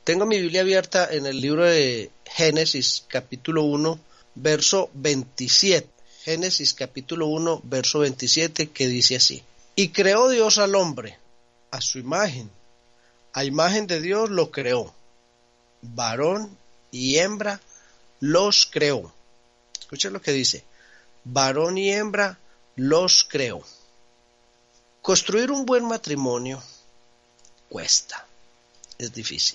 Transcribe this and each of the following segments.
Tengo mi Biblia abierta en el libro de Génesis, capítulo 1, verso 27. Génesis, capítulo 1, verso 27, que dice así. Y creó Dios al hombre a su imagen. A imagen de Dios lo creó. Varón y hembra los creó. Escuchen lo que dice. Varón y hembra los creó. Construir un buen matrimonio cuesta. Es difícil.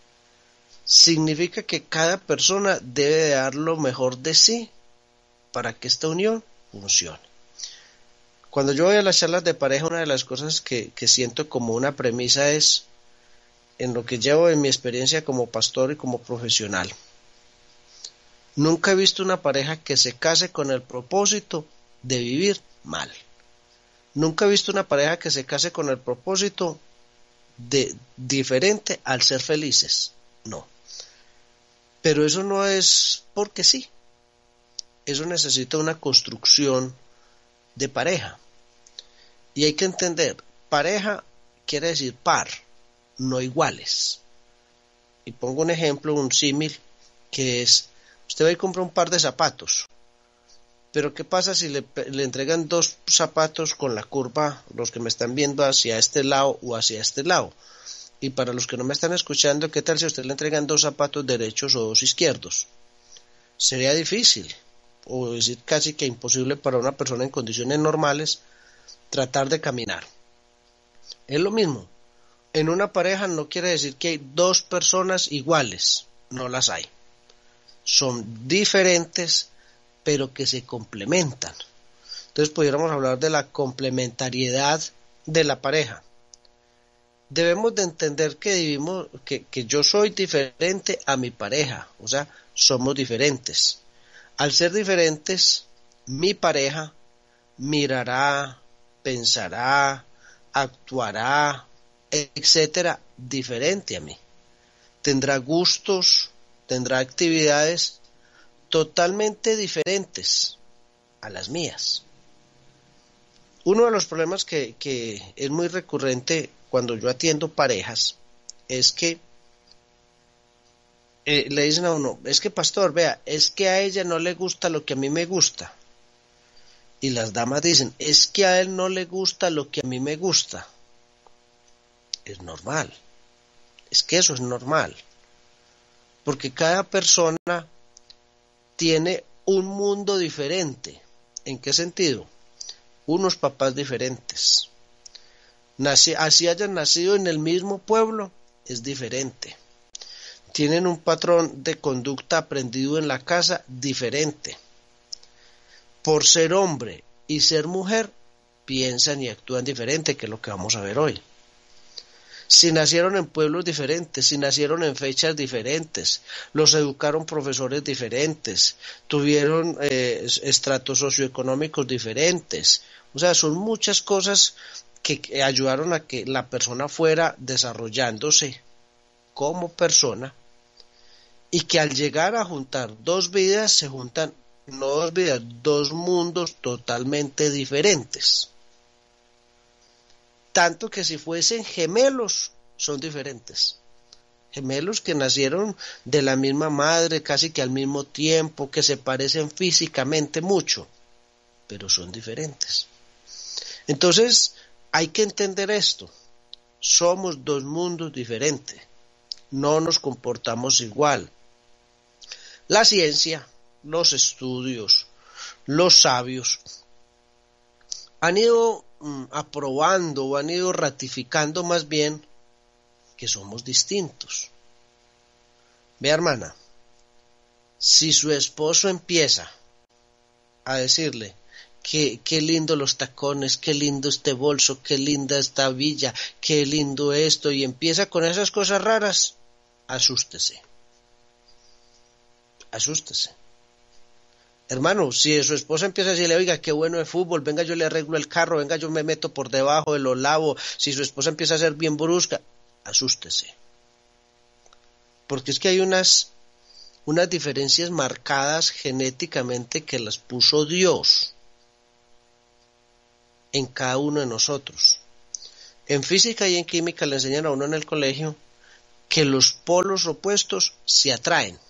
Significa que cada persona debe dar lo mejor de sí para que esta unión funcione. Cuando yo voy a las charlas de pareja, una de las cosas que siento como una premisa es, en lo que llevo en mi experiencia como pastor y como profesional, nunca he visto una pareja que se case con el propósito de vivir mal. Nunca he visto una pareja que se case con el propósito de diferente al ser felices. No. Pero eso no es porque sí. Eso necesita una construcción de pareja. Y hay que entender, pareja quiere decir par, no iguales. Y pongo un ejemplo, un símil, que es, usted va y compra un par de zapatos. Pero ¿qué pasa si le entregan dos zapatos con la curva, los que me están viendo hacia este lado o hacia este lado? Y para los que no me están escuchando, ¿qué tal si a usted le entregan dos zapatos derechos o dos izquierdos? Sería difícil, o decir casi que imposible para una persona en condiciones normales tratar de caminar. Es lo mismo. En una pareja no quiere decir que hay dos personas iguales, no las hay. Son diferentes, pero que se complementan. Entonces pudiéramos hablar de la complementariedad de la pareja. Debemos de entender que yo soy diferente a mi pareja, o sea, somos diferentes. Al ser diferentes, mi pareja mirará, pensará, actuará, etcétera, diferente a mí. Tendrá gustos, tendrá actividades totalmente diferentes a las mías. Uno de los problemas que es muy recurrente cuando yo atiendo parejas es que le dicen a uno, es que pastor, vea, es que a ella no le gusta lo que a mí me gusta. Y las damas dicen, es que a él no le gusta lo que a mí me gusta. Es normal. Es que eso es normal. Porque cada persona tiene un mundo diferente. ¿En qué sentido? Unos papás diferentes. Así hayan nacido en el mismo pueblo, es diferente. Tienen un patrón de conducta aprendido en la casa diferente. Por ser hombre y ser mujer, piensan y actúan diferente, que es lo que vamos a ver hoy. Si nacieron en pueblos diferentes, si nacieron en fechas diferentes, los educaron profesores diferentes, tuvieron estratos socioeconómicos diferentes. O sea, son muchas cosas que ayudaron a que la persona fuera desarrollándose como persona y que al llegar a juntar dos vidas se juntan, no dos vidas, dos mundos totalmente diferentes. Tanto que si fuesen gemelos, son diferentes. Gemelos que nacieron de la misma madre, casi que al mismo tiempo, que se parecen físicamente mucho, pero son diferentes. Entonces, hay que entender esto. Somos dos mundos diferentes. No nos comportamos igual. La ciencia, los estudios, los sabios han ido aprobando o han ido ratificando más bien que somos distintos. Vea, hermana, si su esposo empieza a decirle qué lindo los tacones, qué lindo este bolso, qué linda esta villa, qué lindo esto, y empieza con esas cosas raras, asústese. Asústese. Hermano, si su esposa empieza a decirle, oiga, qué bueno el fútbol, venga yo le arreglo el carro, venga yo me meto por debajo de lo lavo, si su esposa empieza a ser bien brusca, asústese. Porque es que hay unas diferencias marcadas genéticamente que las puso Dios en cada uno de nosotros. En física y en química le enseñan a uno en el colegio que los polos opuestos se atraen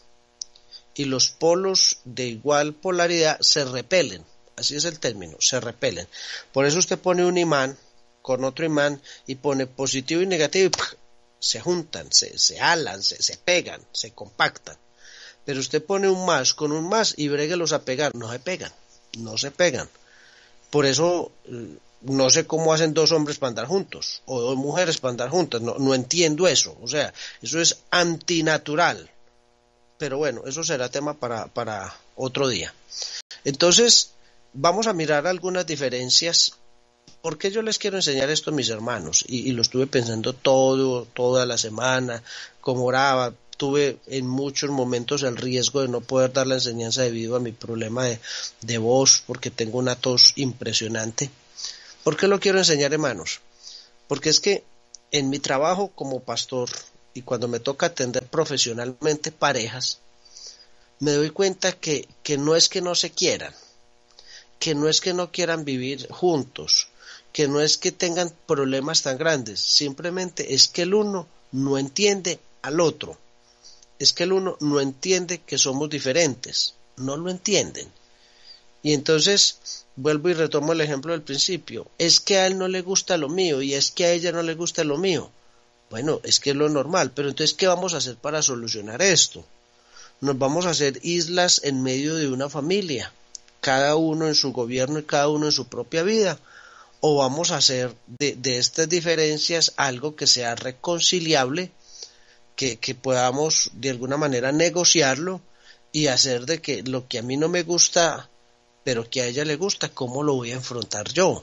y los polos de igual polaridad se repelen. Así es el término, se repelen. Por eso usted pone un imán con otro imán y pone positivo y negativo y ¡puf! Se juntan, se alan, se pegan, se compactan. Pero usted pone un más con un más y bréguelos a pegar, no se pegan, no se pegan. Por eso no sé cómo hacen dos hombres para andar juntos o dos mujeres para andar juntas, no entiendo eso, o sea, eso es antinatural. Pero bueno, eso será tema para otro día. Entonces, vamos a mirar algunas diferencias. ¿Por qué yo les quiero enseñar esto a mis hermanos? Y lo estuve pensando toda la semana, como oraba. Tuve en muchos momentos el riesgo de no poder dar la enseñanza debido a mi problema de voz, porque tengo una tos impresionante. ¿Por qué lo quiero enseñar, hermanos? Porque es que en mi trabajo como pastor y cuando me toca atender profesionalmente parejas, me doy cuenta que no es que no se quieran, que no es que no quieran vivir juntos, que no es que tengan problemas tan grandes, simplemente es que el uno no entiende al otro, es que el uno no entiende que somos diferentes, no lo entienden. Y entonces vuelvo y retomo el ejemplo del principio, es que a él no le gusta lo mío y es que a ella no le gusta lo mío. Bueno, es que es lo normal, pero entonces ¿qué vamos a hacer para solucionar esto? Nos vamos a hacer islas en medio de una familia, cada uno en su gobierno y cada uno en su propia vida, o vamos a hacer de estas diferencias algo que sea reconciliable, que podamos de alguna manera negociarlo y hacer de que lo que a mí no me gusta, pero que a ella le gusta, ¿cómo lo voy a enfrentar yo?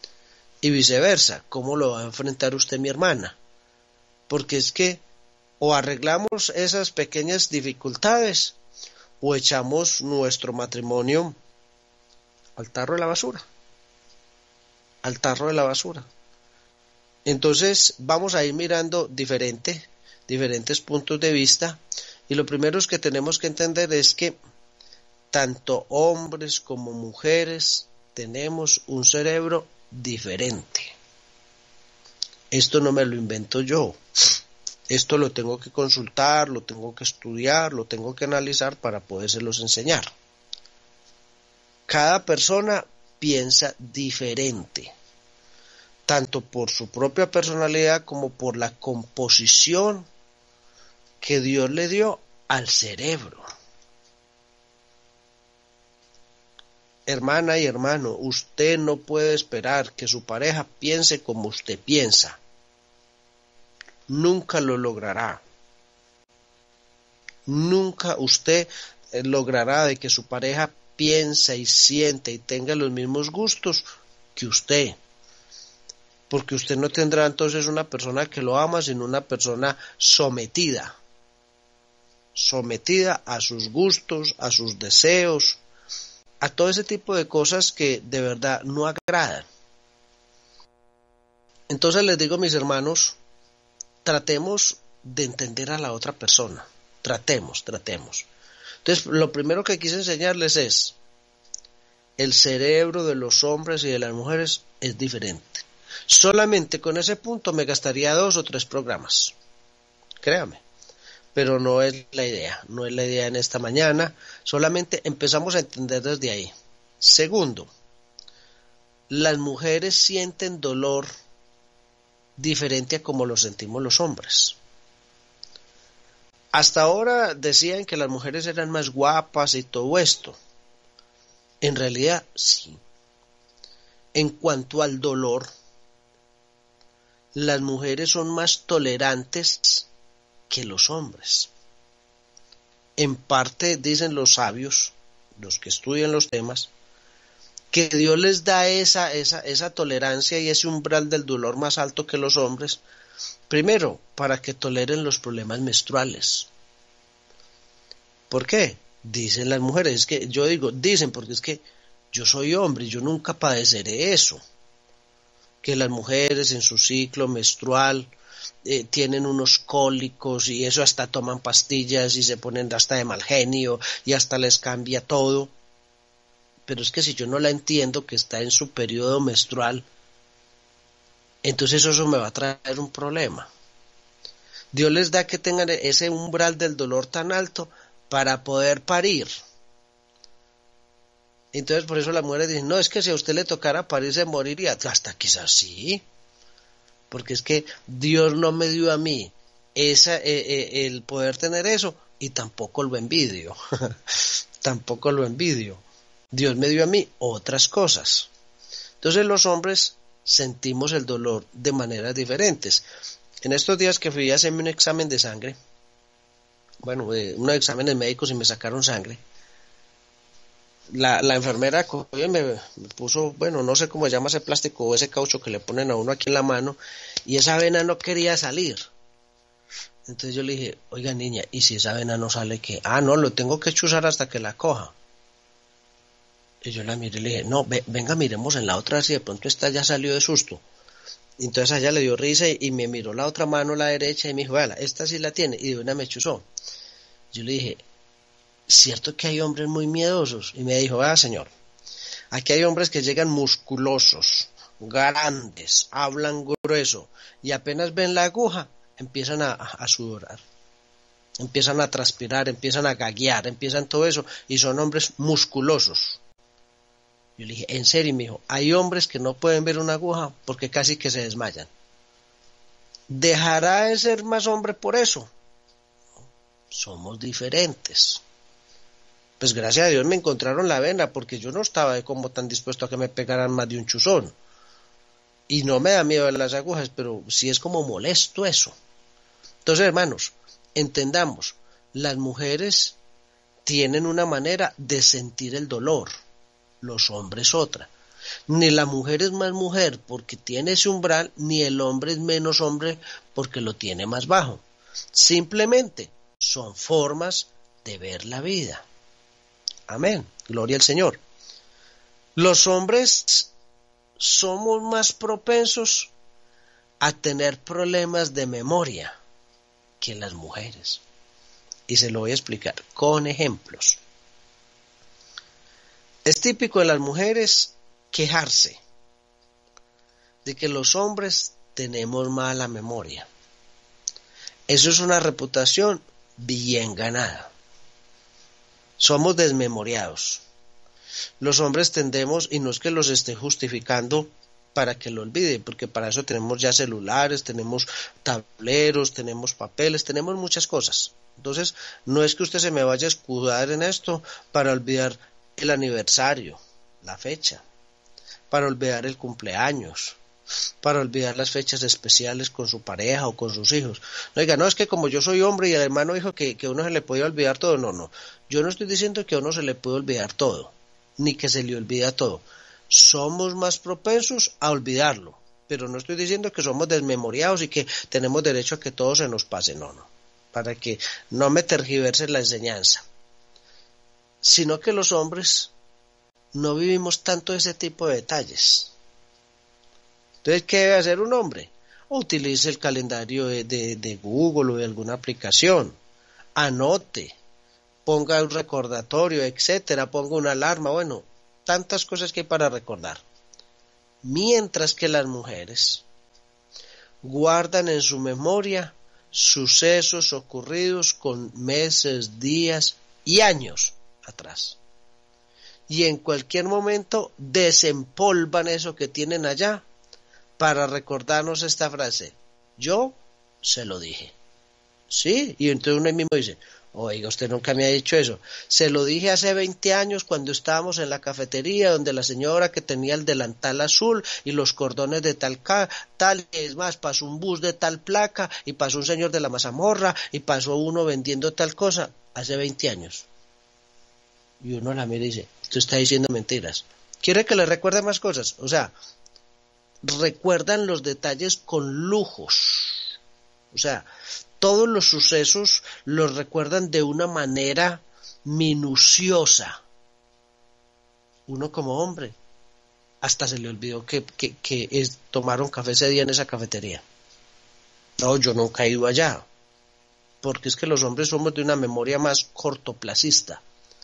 Y viceversa, ¿cómo lo va a enfrentar usted, mi hermana? Porque es que o arreglamos esas pequeñas dificultades o echamos nuestro matrimonio al tarro de la basura, al tarro de la basura. Entonces vamos a ir mirando diferentes puntos de vista y lo primero que tenemos que entender es que tanto hombres como mujeres tenemos un cerebro diferente. Esto no me lo invento yo. Esto lo tengo que consultar, lo tengo que estudiar, lo tengo que analizar para podérselos enseñar. Cada persona piensa diferente, tanto por su propia personalidad como por la composición que Dios le dio al cerebro. Hermana y hermano, usted no puede esperar que su pareja piense como usted piensa. Nunca lo logrará. Nunca usted logrará de que su pareja piense y siente y tenga los mismos gustos que usted. Porque usted no tendrá entonces una persona que lo ama, sino una persona sometida a sus gustos, a sus deseos, a todo ese tipo de cosas que de verdad no agradan. Entonces les digo, mis hermanos, tratemos de entender a la otra persona, tratemos. Entonces, lo primero que quise enseñarles es, el cerebro de los hombres y de las mujeres es diferente. Solamente con ese punto me gastaría 2 o 3 programas, créame, pero no es la idea en esta mañana, solamente empezamos a entender desde ahí. Segundo, las mujeres sienten dolor diferente a como lo sentimos los hombres. Hasta ahora decían que las mujeres eran más guapas y todo esto. En realidad, sí. En cuanto al dolor, las mujeres son más tolerantes que los hombres. En parte dicen los sabios, los que estudian los temas, que Dios les da esa tolerancia y ese umbral del dolor más alto que los hombres, primero, para que toleren los problemas menstruales. ¿Por qué? Dicen las mujeres, es que yo digo, dicen porque es que yo soy hombre y yo nunca padeceré eso, que las mujeres en su ciclo menstrual tienen unos cólicos y eso hasta toman pastillas y se ponen hasta de mal genio y hasta les cambia todo. Pero es que si yo no la entiendo que está en su periodo menstrual, entonces eso me va a traer un problema. Dios les da que tengan ese umbral del dolor tan alto para poder parir. Entonces por eso las mujeres dicen, no, es que si a usted le tocara parir se moriría. Hasta quizás sí, porque es que Dios no me dio a mí el poder tener eso y tampoco lo envidio. Tampoco lo envidio. Dios me dio a mí otras cosas. Entonces los hombres sentimos el dolor de maneras diferentes. En estos días que fui a hacerme un examen de sangre, bueno, unos exámenes médicos y me sacaron sangre, la enfermera cogió y me puso, bueno, no sé cómo se llama ese plástico o ese caucho que le ponen a uno aquí en la mano, y esa vena no quería salir. Entonces yo le dije, oiga niña, ¿y si esa vena no sale qué? Ah, no, lo tengo que chuzar hasta que la coja. Y yo la miré y le dije, no, venga, miremos en la otra, si de pronto esta ya salió de susto. Y entonces a ella le dio risa y me miró la otra mano, la derecha, y me dijo, vea, esta sí la tiene, y de una me chuzó. Yo le dije, ¿cierto que hay hombres muy miedosos? Y me dijo, vea señor, aquí hay hombres que llegan musculosos, grandes, hablan grueso, y apenas ven la aguja, empiezan a sudorar, empiezan a transpirar, empiezan a gaguear, empiezan todo eso, y son hombres musculosos. Yo le dije, en serio, y me dijo, hay hombres que no pueden ver una aguja porque casi que se desmayan. ¿Dejará de ser más hombre por eso? Somos diferentes. Pues gracias a Dios me encontraron la vena, porque yo no estaba como tan dispuesto a que me pegaran más de un chuzón. Y no me da miedo de las agujas, pero sí es como molesto eso. Entonces, hermanos, entendamos, las mujeres tienen una manera de sentir el dolor, los hombres otra. Ni la mujer es más mujer porque tiene ese umbral, ni el hombre es menos hombre porque lo tiene más bajo. Simplemente son formas de ver la vida. Amén, gloria al Señor. Los hombres somos más propensos a tener problemas de memoria que las mujeres. Y se lo voy a explicar con ejemplos. Es típico de las mujeres quejarse de que los hombres tenemos mala memoria. Eso es una reputación bien ganada. Somos desmemoriados. Los hombres tendemos, y no es que los esté justificando para que lo olvide, porque para eso tenemos ya celulares, tenemos tableros, tenemos papeles, tenemos muchas cosas. Entonces, no es que usted se me vaya a escudar en esto para olvidar el aniversario, la fecha, para olvidar el cumpleaños, para olvidar las fechas especiales con su pareja o con sus hijos. No diga, no, es que como yo soy hombre y el hermano dijo que a uno se le podía olvidar todo. No, yo no estoy diciendo que a uno se le puede olvidar todo, ni que se le olvida todo. Somos más propensos a olvidarlo, pero no estoy diciendo que somos desmemoriados y que tenemos derecho a que todo se nos pase, no, para que no me tergiverse la enseñanza, sino que los hombres no vivimos tanto ese tipo de detalles. Entonces, ¿qué debe hacer un hombre? Utilice el calendario de Google o de alguna aplicación, anote, ponga un recordatorio, etcétera, ponga una alarma, bueno, tantas cosas que hay para recordar. Mientras que las mujeres guardan en su memoria sucesos ocurridos con meses, días y años atrás. Y en cualquier momento desempolvan eso que tienen allá para recordarnos esta frase: yo se lo dije. Sí, y entonces uno mismo dice: oiga, usted nunca me ha dicho eso. Se lo dije hace 20 años cuando estábamos en la cafetería donde la señora que tenía el delantal azul y los cordones de tal, es más, pasó un bus de tal placa y pasó un señor de la mazamorra y pasó uno vendiendo tal cosa hace 20 años. Y uno la mira y dice: usted está diciendo mentiras. ¿Quiere que le recuerde más cosas? O sea, recuerdan los detalles con lujos. O sea, todos los sucesos los recuerdan de una manera minuciosa. Uno como hombre, hasta se le olvidó que tomaron café ese día en esa cafetería. No, yo nunca he ido allá, porque es que los hombres somos de una memoria más cortoplacista.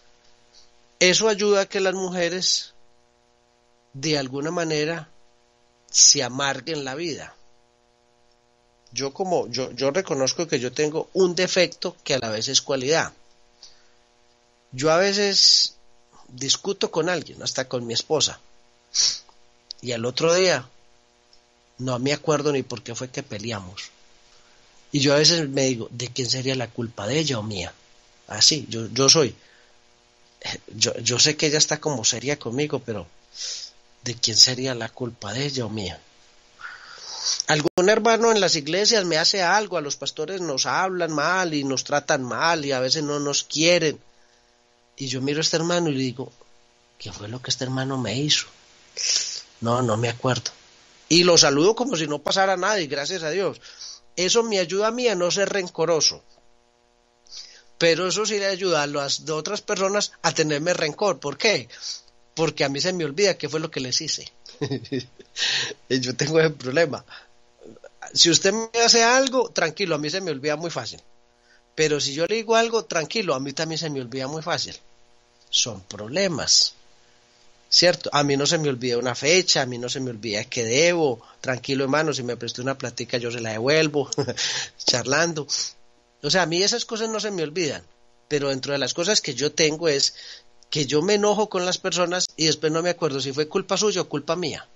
Eso ayuda a que las mujeres, de alguna manera, se amarguen la vida. yo reconozco que yo tengo un defecto que a la vez es cualidad. Yo a veces discuto con alguien, hasta con mi esposa, y al otro día no me acuerdo ni por qué fue que peleamos. Y yo a veces me digo, ¿de quién sería la culpa, de ella o mía? Así, yo soy. Yo sé que ella está como seria conmigo, pero ¿de quién sería la culpa, de ella o mía? Algún hermano en las iglesias me hace algo, a los pastores nos hablan mal y nos tratan mal y a veces no nos quieren. Y yo miro a este hermano y le digo, ¿qué fue lo que este hermano me hizo? No me acuerdo. Y lo saludo como si no pasara nada y gracias a Dios. Eso me ayuda a mí a no ser rencoroso. Pero eso sí le ayuda a las de otras personas a tenerme rencor. ¿Por qué? Porque a mí se me olvida qué fue lo que les hice. Y yo tengo ese problema. Si usted me hace algo, tranquilo, a mí se me olvida muy fácil. Pero si yo le digo algo, tranquilo, a mí también se me olvida muy fácil. Son problemas, ¿cierto? A mí no se me olvida una fecha, a mí no se me olvida que debo. Tranquilo, hermano, si me prestó una platica yo se la devuelvo, charlando. O sea, a mí esas cosas no se me olvidan. Pero dentro de las cosas que yo tengo es que yo me enojo con las personas y después no me acuerdo si fue culpa suya o culpa mía.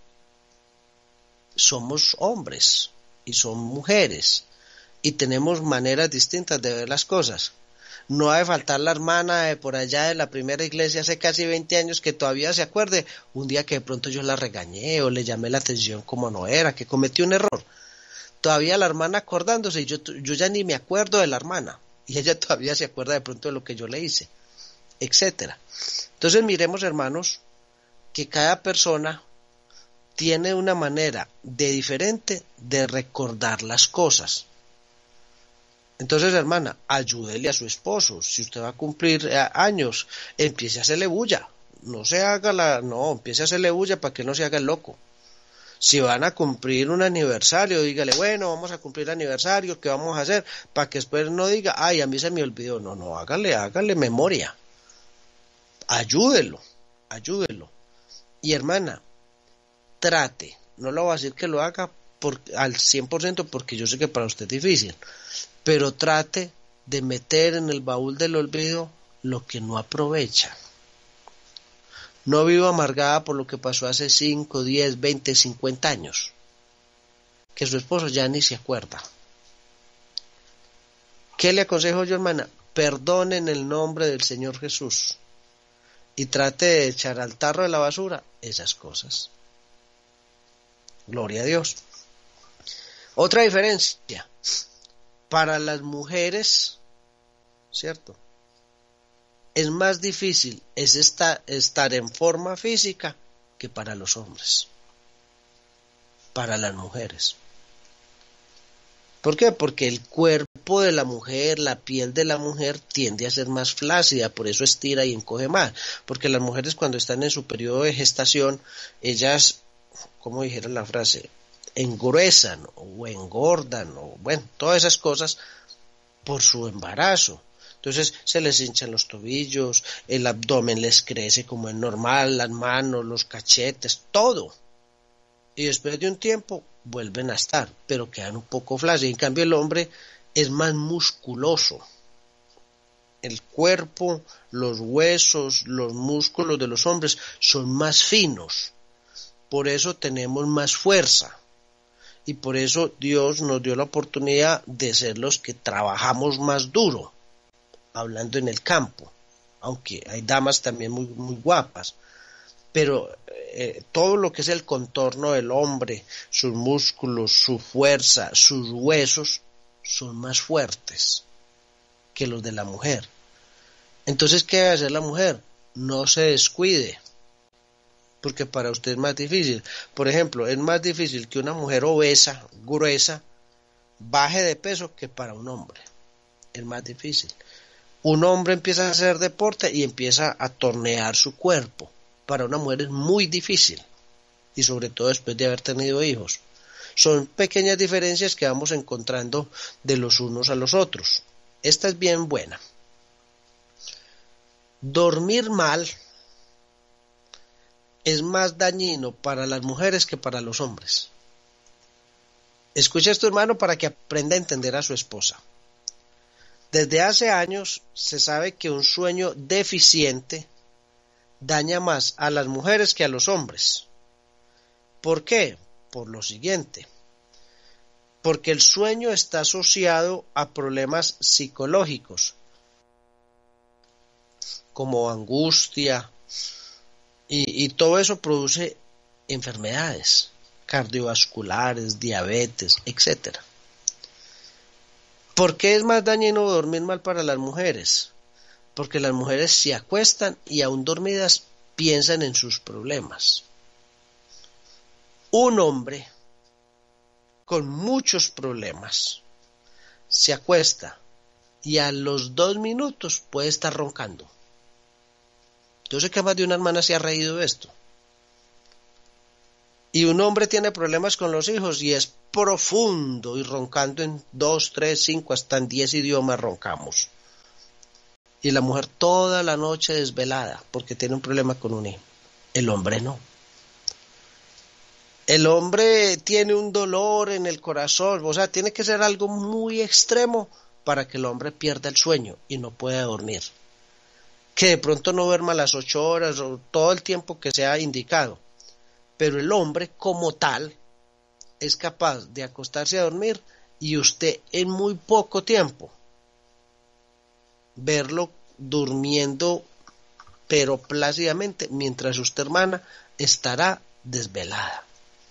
Somos hombres y son mujeres y tenemos maneras distintas de ver las cosas. No ha de faltar la hermana de por allá de la primera iglesia hace casi 20 años que todavía se acuerde un día que de pronto yo la regañé o le llamé la atención como no era, que cometí un error. Todavía la hermana acordándose y yo ya ni me acuerdo de la hermana y ella todavía se acuerda de pronto de lo que yo le hice, etcétera. Entonces miremos, hermanos, que cada persona tiene una manera de diferente de recordar las cosas. Entonces, hermana, ayúdele a su esposo. Si usted va a cumplir años, empiece a hacerle bulla. No se haga empiece a hacerle bulla para que no se haga el loco. Si van a cumplir un aniversario, dígale, bueno, vamos a cumplir aniversario, ¿qué vamos a hacer? Para que después no diga, ay, a mí se me olvidó. No, hágale memoria. Ayúdelo. Y hermana, trate, no le voy a decir que lo haga al 100% porque yo sé que para usted es difícil, pero trate de meter en el baúl del olvido lo que no aprovecha. No viva amargada por lo que pasó hace 5, 10, 20, 50 años, que su esposo ya ni se acuerda. ¿Qué le aconsejo yo, hermana? Perdone en el nombre del Señor Jesús y trate de echar al tarro de la basura esas cosas. Gloria a Dios. Otra diferencia, para las mujeres, ¿cierto? Es más difícil estar en forma física que para los hombres, para las mujeres. ¿Por qué? Porque el cuerpo de la mujer, la piel de la mujer tiende a ser más flácida, por eso estira y encoge más. Porque las mujeres cuando están en su periodo de gestación, ellas, como dijera la frase, engruesan o engordan o bueno, todas esas cosas por su embarazo. Entonces se les hinchan los tobillos, el abdomen les crece como es normal, las manos, los cachetes, todo. Y después de un tiempo vuelven a estar, pero quedan un poco flácidos. En cambio el hombre es más musculoso. El cuerpo, los huesos, los músculos de los hombres son más finos. Por eso tenemos más fuerza. Y por eso Dios nos dio la oportunidad de ser los que trabajamos más duro, hablando en el campo, aunque hay damas también muy, muy guapas, pero todo lo que es el contorno del hombre, sus músculos, su fuerza, sus huesos, son más fuertes que los de la mujer. Entonces, ¿qué debe hacer la mujer? No se descuide, porque para usted es más difícil. Por ejemplo, es más difícil que una mujer obesa, gruesa, baje de peso que para un hombre. Es más difícil. Un hombre empieza a hacer deporte y empieza a tornear su cuerpo. Para una mujer es muy difícil, y sobre todo después de haber tenido hijos. Son pequeñas diferencias que vamos encontrando de los unos a los otros. Esta es bien buena. Dormir mal es más dañino para las mujeres que para los hombres. Escucha esto, hermano, para que aprenda a entender a su esposa. Desde hace años se sabe que un sueño deficiente daña más a las mujeres que a los hombres. ¿Por qué? Por lo siguiente. Porque el sueño está asociado a problemas psicológicos, como angustia, y todo eso produce enfermedades cardiovasculares, diabetes, etcétera. ¿Por qué es más dañino dormir mal para las mujeres? Porque las mujeres se acuestan y aún dormidas piensan en sus problemas. Un hombre con muchos problemas se acuesta y a los 2 minutos puede estar roncando. Yo sé que más de una hermana se ha reído de esto. Y un hombre tiene problemas con los hijos y es profundo y roncando en 2, 3, 5, hasta en 10 idiomas roncamos. Y la mujer toda la noche desvelada porque tiene un problema con un hijo. El hombre no. El hombre tiene un dolor en el corazón, o sea, tiene que ser algo muy extremo para que el hombre pierda el sueño y no pueda dormir. Que de pronto no duerma las 8 horas o todo el tiempo que sea indicado. Pero el hombre como tal es capaz de acostarse a dormir y usted en muy poco tiempo verlo durmiendo pero plácidamente, mientras usted, hermana, estará desvelada.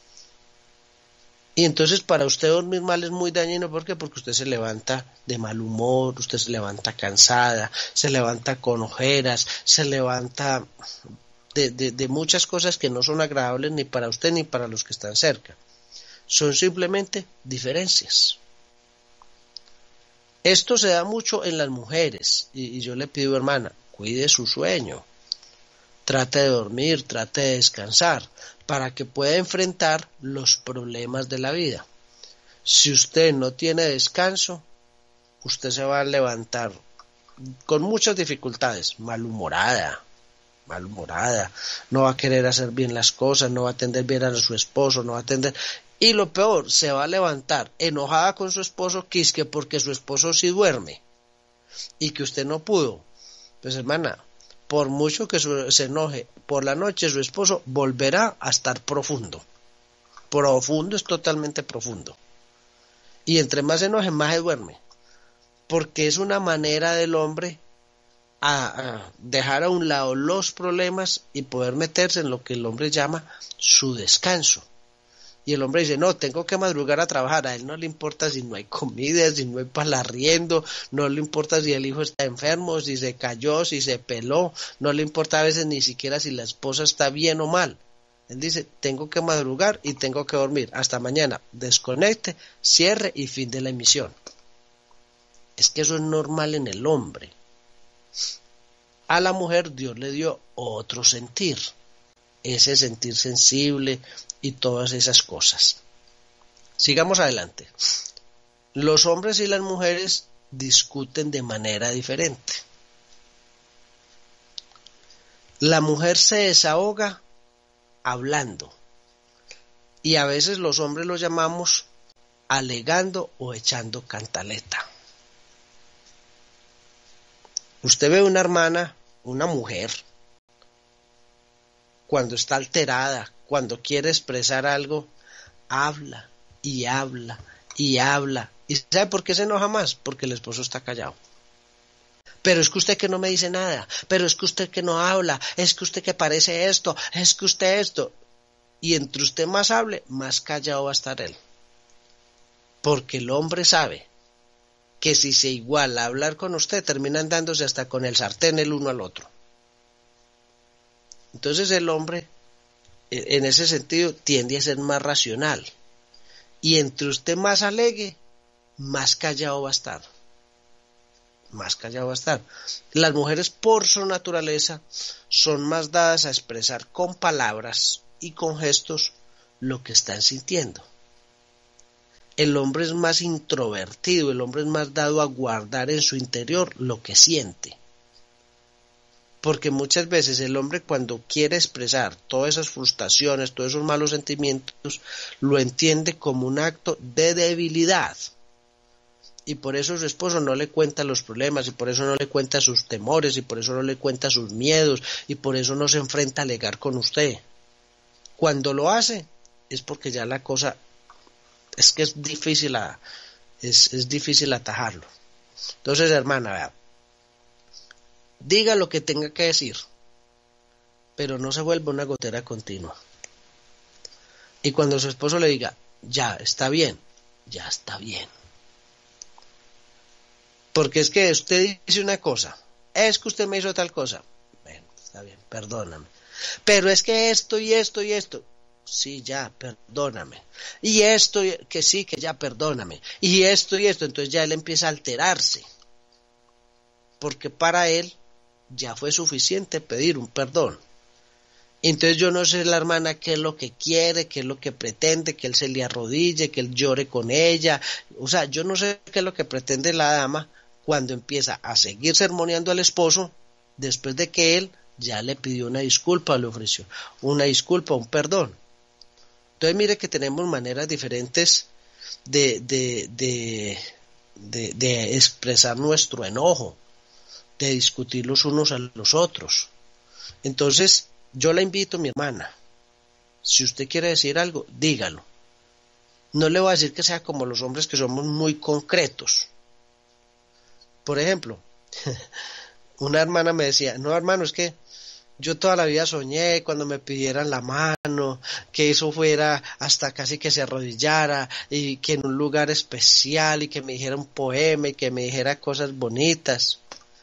Y entonces para usted dormir mal es muy dañino. ¿Por qué? Porque usted se levanta de mal humor, usted se levanta cansada, se levanta con ojeras, se levanta de muchas cosas que no son agradables ni para usted ni para los que están cerca. Son simplemente diferencias. Esto se da mucho en las mujeres y yo le pido, hermana, cuide su sueño. Trate de dormir, trate de descansar para que pueda enfrentar los problemas de la vida. Si usted no tiene descanso, usted se va a levantar con muchas dificultades, malhumorada, no va a querer hacer bien las cosas, no va a atender bien a su esposo, no va a atender, y lo peor, se va a levantar enojada con su esposo, quisque porque su esposo sí duerme y que usted no pudo. Pues hermana, por mucho que se enoje por la noche, su esposo volverá a estar profundo. Profundo es totalmente profundo. Y entre más se enoje, más se duerme. Porque es una manera del hombre a dejar a un lado los problemas y poder meterse en lo que el hombre llama su descanso. Y el hombre dice, no, tengo que madrugar a trabajar. A él no le importa si no hay comida, si no hay para el arriendo, no le importa si el hijo está enfermo, si se cayó, si se peló, no le importa a veces ni siquiera si la esposa está bien o mal. Él dice, tengo que madrugar y tengo que dormir. Hasta mañana, desconecte, cierre y fin de la emisión. Es que eso es normal en el hombre. A la mujer Dios le dio otro sentir, ese sentir sensible y todas esas cosas. Sigamos adelante. Los hombres y las mujeres discuten de manera diferente. La mujer se desahoga hablando y a veces los hombres lo llamamos alegando o echando cantaleta. Usted ve una hermana, una mujer, cuando está alterada, cuando quiere expresar algo, habla y habla y habla. ¿Y sabe por qué se enoja más? Porque el esposo está callado. Pero es que usted que no me dice nada, pero es que usted que no habla, es que usted que parece esto, es que usted esto. Y entre usted más hable, más callado va a estar él. Porque el hombre sabe que si se iguala a hablar con usted, terminan dándose hasta con el sartén el uno al otro. Entonces el hombre, en ese sentido, tiende a ser más racional. Y entre usted más alegue, más callado va a estar. Más callado va a estar. Las mujeres, por su naturaleza, son más dadas a expresar con palabras y con gestos lo que están sintiendo. El hombre es más introvertido, el hombre es más dado a guardar en su interior lo que siente. Porque muchas veces el hombre cuando quiere expresar todas esas frustraciones, todos esos malos sentimientos, lo entiende como un acto de debilidad. Y por eso su esposo no le cuenta los problemas, y por eso no le cuenta sus temores, y por eso no le cuenta sus miedos, y por eso no se enfrenta a alegar con usted. Cuando lo hace, es porque ya la cosa, es que es difícil, es difícil atajarlo. Entonces, hermana, vea, diga lo que tenga que decir, pero no se vuelva una gotera continua. Y cuando su esposo le diga, ya está bien, ya está bien. Porque es que usted dice una cosa, es que usted me hizo tal cosa. Bueno, está bien, perdóname. Pero es que esto y esto y esto. Sí, ya, perdóname. Y esto, que sí, que ya, perdóname. Y esto y esto. Entonces ya él empieza a alterarse. Porque para él ya fue suficiente pedir un perdón. Entonces yo no sé la hermana qué es lo que quiere, qué es lo que pretende, que él se le arrodille, que él llore con ella. O sea, yo no sé qué es lo que pretende la dama cuando empieza a seguir sermoneando al esposo después de que él ya le pidió una disculpa, le ofreció una disculpa, un perdón. Entonces mire que tenemos maneras diferentes de expresar nuestro enojo, de discutir los unos a los otros. Entonces yo la invito, mi hermana, si usted quiere decir algo, dígalo. No le voy a decir que sea como los hombres que somos muy concretos. Por ejemplo, una hermana me decía, no hermano, es que yo toda la vida soñé cuando me pidieran la mano, que eso fuera hasta casi que se arrodillara y que en un lugar especial y que me dijera un poema y que me dijera cosas bonitas.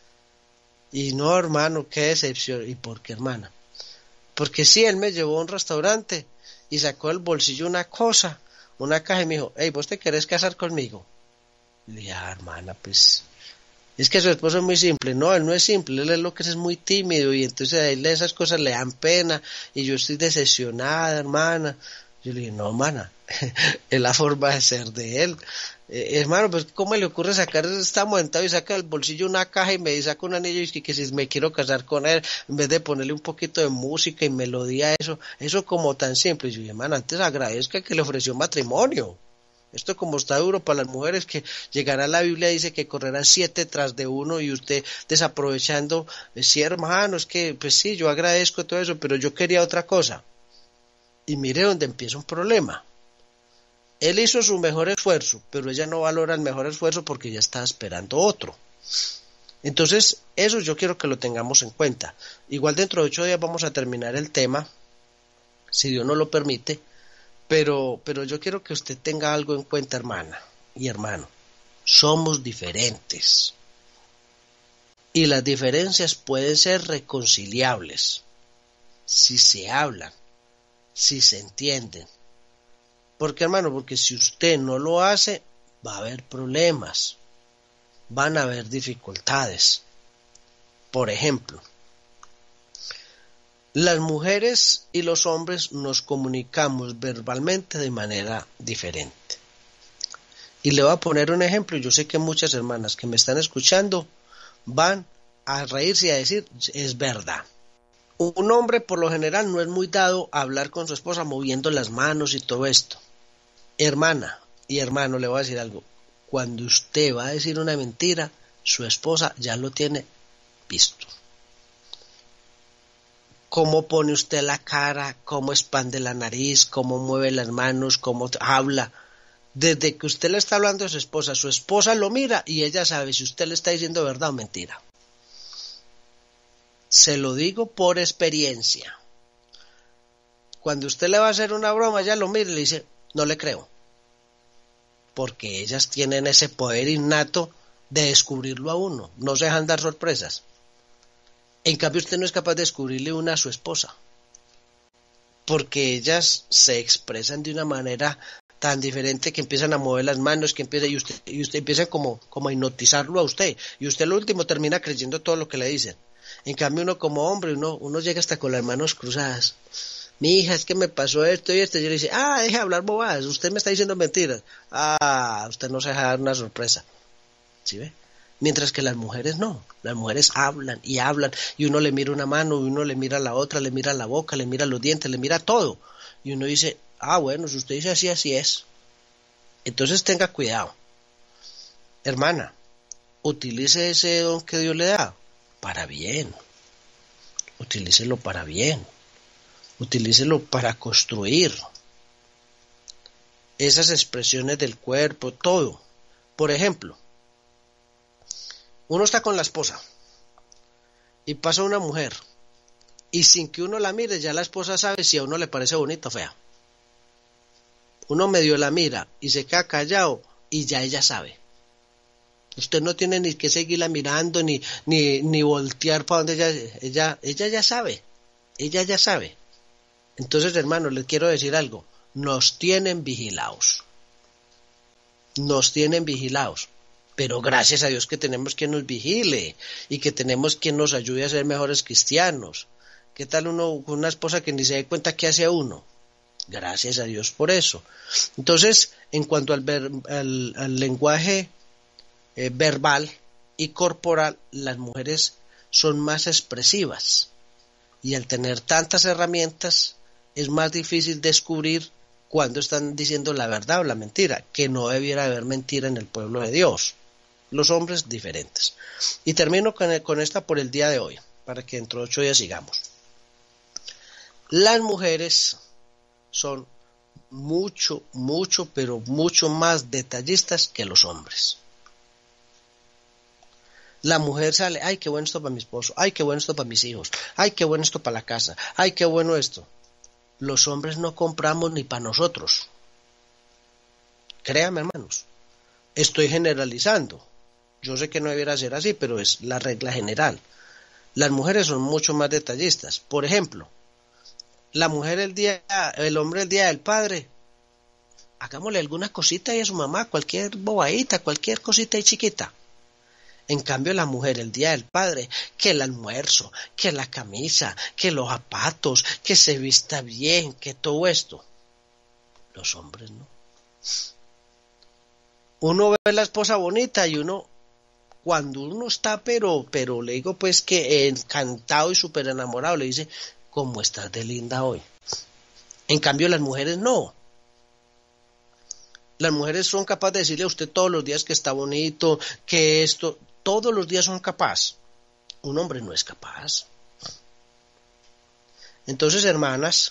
Y no, hermano, qué decepción. ¿Y por qué, hermana? Porque sí, él me llevó a un restaurante y sacó del bolsillo una cosa, una caja y me dijo, hey, ¿vos te querés casar conmigo? Y le dije, hermana, pues es que su esposo es muy simple. No, él no es simple, él es lo que es muy tímido y entonces a él esas cosas le dan pena y yo estoy decepcionada, hermana. Yo le dije, no, hermana, es la forma de ser de él. Hermano, pues ¿cómo le ocurre sacar, está montado y saca del bolsillo una caja y me saca un anillo y que si me quiero casar con él, en vez de ponerle un poquito de música y melodía a eso como tan simple? Y yo dije, hermano, antes agradezca que le ofreció matrimonio. Esto como está duro para las mujeres, que llegará la Biblia, dice que correrán 7 tras de uno y usted desaprovechando, sí, hermano, es que pues sí, yo agradezco todo eso, pero yo quería otra cosa. Y mire donde empieza un problema. Él hizo su mejor esfuerzo, pero ella no valora el mejor esfuerzo porque ella está esperando otro. Entonces, eso yo quiero que lo tengamos en cuenta. Igual dentro de 8 días vamos a terminar el tema, si Dios nos lo permite, pero yo quiero que usted tenga algo en cuenta, hermana y hermano. Somos diferentes. Y las diferencias pueden ser reconciliables si se hablan, si se entienden. ¿Por qué, hermano? Porque si usted no lo hace, va a haber problemas, van a haber dificultades. Por ejemplo, las mujeres y los hombres nos comunicamos verbalmente de manera diferente. Y le voy a poner un ejemplo, y yo sé que muchas hermanas que me están escuchando van a reírse y a decir, es verdad. Un hombre por lo general no es muy dado a hablar con su esposa moviendo las manos y todo esto. Hermana y hermano, le voy a decir algo. Cuando usted va a decir una mentira, su esposa ya lo tiene visto. Cómo pone usted la cara, cómo expande la nariz, cómo mueve las manos, cómo habla. Desde que usted le está hablando a su esposa lo mira y ella sabe si usted le está diciendo verdad o mentira. Se lo digo por experiencia. Cuando usted le va a hacer una broma, ella lo mira y le dice, no le creo. Porque ellas tienen ese poder innato de descubrirlo a uno, no se dejan dar sorpresas. En cambio usted no es capaz de descubrirle una a su esposa, porque ellas se expresan de una manera tan diferente que empiezan a mover las manos, que empieza y usted empieza como a hipnotizarlo a usted, y usted lo último termina creyendo todo lo que le dicen. En cambio uno como hombre, uno llega hasta con las manos cruzadas. Mi hija, es que me pasó esto y esto. Y yo le dice, deje de hablar bobadas, usted me está diciendo mentiras. Usted no se deja dar una sorpresa. ¿Sí ve? Mientras que las mujeres no, las mujeres hablan y uno le mira una mano, y uno le mira la otra, le mira la boca, le mira los dientes, le mira todo. Y uno dice, bueno, si usted dice así, así es. Entonces tenga cuidado. Hermana, utilice ese don que Dios le da para bien. Utilícelo para bien. Utilícelo para construir. Esas expresiones del cuerpo, todo. Por ejemplo, uno está con la esposa y pasa una mujer y sin que uno la mire ya la esposa sabe si a uno le parece bonita o fea. Uno medio la mira y se queda callado y ya ella sabe. Usted no tiene ni que seguirla mirando ni voltear para donde ella ya sabe. Ella ya sabe. Entonces, hermano, les quiero decir algo. Nos tienen vigilados. Nos tienen vigilados. Pero gracias a Dios que tenemos quien nos vigile y que tenemos quien nos ayude a ser mejores cristianos. ¿Qué tal uno con una esposa que ni se dé cuenta qué hace uno? Gracias a Dios por eso. Entonces, en cuanto al lenguaje verbal y corporal, las mujeres son más expresivas y al tener tantas herramientas es más difícil descubrir cuando están diciendo la verdad o la mentira, que no debiera haber mentira en el pueblo de Dios. Los hombres diferentes. Y termino con esta por el día de hoy, para que dentro de 8 días sigamos. Las mujeres son mucho, pero mucho más detallistas que los hombres. La mujer sale, ay, qué bueno esto para mi esposo, ay, qué bueno esto para mis hijos, ay, qué bueno esto para la casa, ay, qué bueno esto. Los hombres no compramos ni para nosotros. Créanme, hermanos, estoy generalizando. Yo sé que no debiera ser así, pero es la regla general. Las mujeres son mucho más detallistas. Por ejemplo, el hombre el día del padre, hagámosle alguna cosita ahí a su mamá, cualquier bobadita, cualquier cosita ahí chiquita. En cambio la mujer el día del padre, que el almuerzo, que la camisa, que los zapatos, que se vista bien, que todo esto. Los hombres no. Uno ve a la esposa bonita y cuando uno está, pero le digo pues que encantado y súper enamorado, le dice, ¿cómo estás de linda hoy? En cambio las mujeres no. Las mujeres son capaces de decirle a usted todos los días que está bonito, que esto, todos los días son capaces. Un hombre no es capaz. Entonces, hermanas,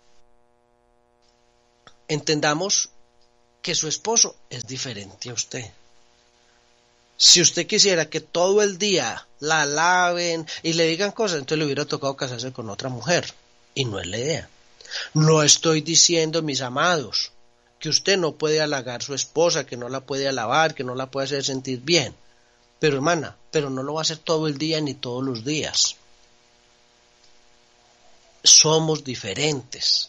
entendamos que su esposo es diferente a usted. Si usted quisiera que todo el día la alaben y le digan cosas, entonces le hubiera tocado casarse con otra mujer. Y no es la idea. No estoy diciendo, mis amados, que usted no puede halagar a su esposa, que no la puede alabar, que no la puede hacer sentir bien. Pero hermana, pero no lo va a hacer todo el día ni todos los días. Somos diferentes.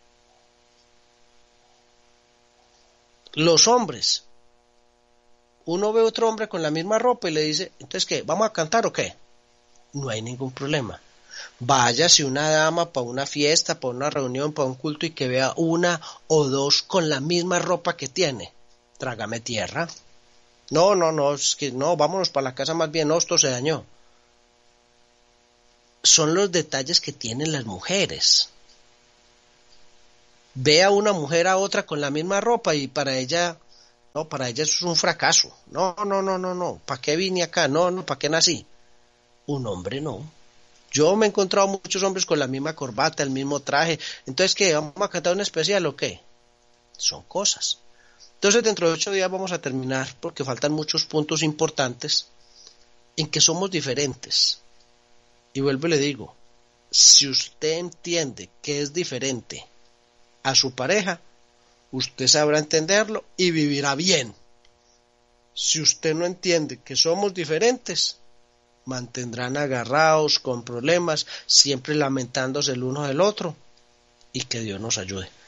Los hombres, uno ve a otro hombre con la misma ropa y le dice, ¿entonces qué? ¿Vamos a cantar o qué? No hay ningún problema. Váyase una dama para una fiesta, para una reunión, para un culto y que vea una o dos con la misma ropa que tiene. Trágame tierra. No, es que no, vámonos para la casa más bien, no, esto se dañó. Son los detalles que tienen las mujeres. Ve a una mujer a otra con la misma ropa y para ella eso es un fracaso. No, ¿para qué vine acá? No, ¿para qué nací? Un hombre no. Yo me he encontrado muchos hombres con la misma corbata, el mismo traje. Entonces, ¿qué? ¿Vamos a cantar un especial o qué? Son cosas. Entonces, dentro de 8 días vamos a terminar porque faltan muchos puntos importantes en que somos diferentes. Y vuelvo y le digo, si usted entiende que es diferente a su pareja, usted sabrá entenderlo y vivirá bien. Si usted no entiende que somos diferentes, mantendrán agarrados con problemas, siempre lamentándose el uno del otro, y que Dios nos ayude.